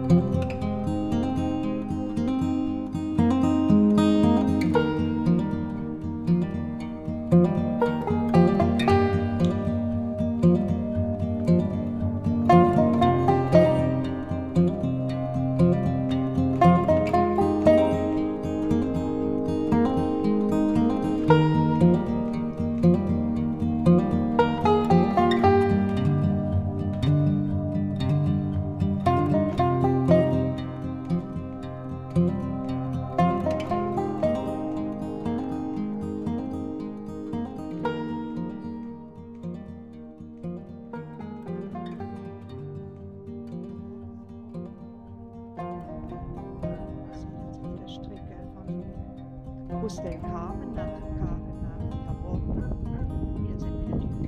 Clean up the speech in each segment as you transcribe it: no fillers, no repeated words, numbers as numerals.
Großdel Carmen nach Taborn. Hier sind wieder die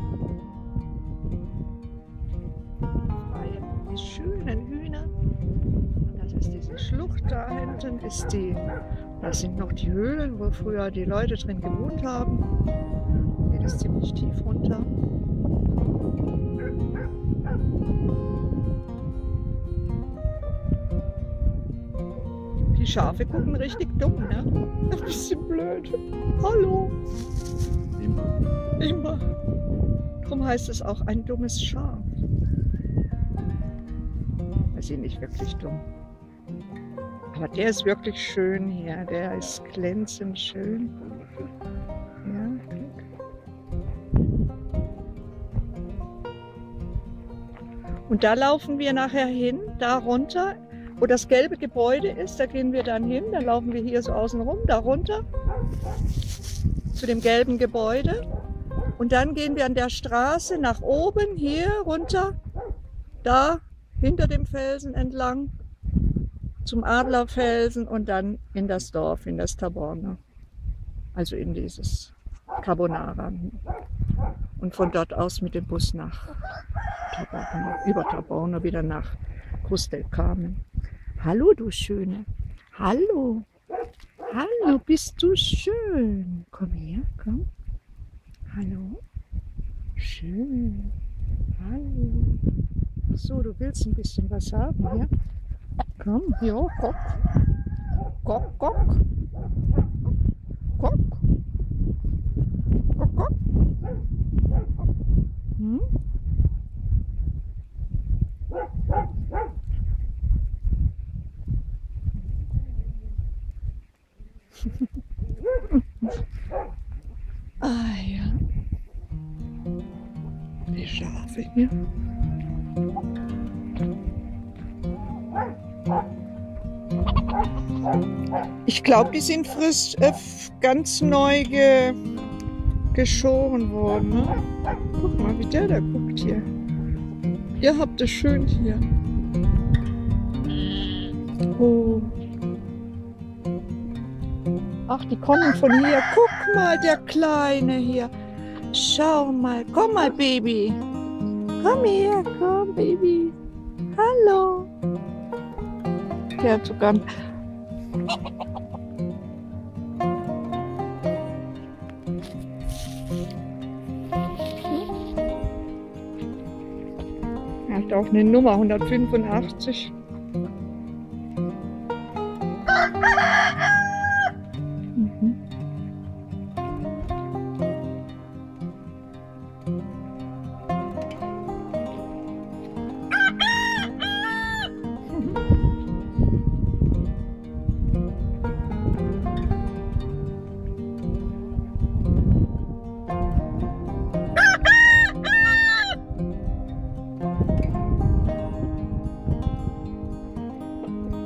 Hühner. Die schönen Hühner. Und das ist diese Schlucht da hinten. Das sind noch die Höhlen, wo früher die Leute drin gewohnt haben. Geht es ziemlich tief runter. Die Schafe gucken richtig dumm, ne? Ein bisschen blöd. Hallo. Immer. Darum heißt es auch ein dummes Schaf. Wir sind nicht wirklich dumm. Aber der ist wirklich schön hier. Der ist glänzend schön. Ja, guck. Und da laufen wir nachher hin, da runter. Wo das gelbe Gebäude ist, da gehen wir dann hin, dann laufen wir hier so außen rum, da runter, zu dem gelben Gebäude. Und dann gehen wir an der Straße nach oben, hier runter, da hinter dem Felsen entlang, zum Adlerfelsen und dann in das Dorf, in das Taborna. Also in dieses Carbonara. Und von dort aus mit dem Bus nach Taborna, über Taborna wieder nach Großdel Carmen. Hallo, du Schöne. Hallo. Hallo, bist du schön. Komm her, komm. Hallo. Schön. Hallo. Ach so, du willst ein bisschen was haben, ja? Komm, ja, guck. Guck, guck. Guck. Guck, guck. Hm? Ah ja, die Schafe hier. Ich glaube, die sind frisch, ganz neu geschoren worden. Ne? Guck mal, wie der da guckt hier. Ihr habt es schön hier. Oh. Ach, die kommen von hier. Guck mal, der Kleine hier. Schau mal. Komm mal, Baby. Komm her, komm, Baby. Hallo. Der hat sogar... Er hat auch eine Nummer 185.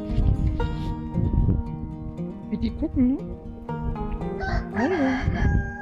Wie die gucken, ne? Hallo.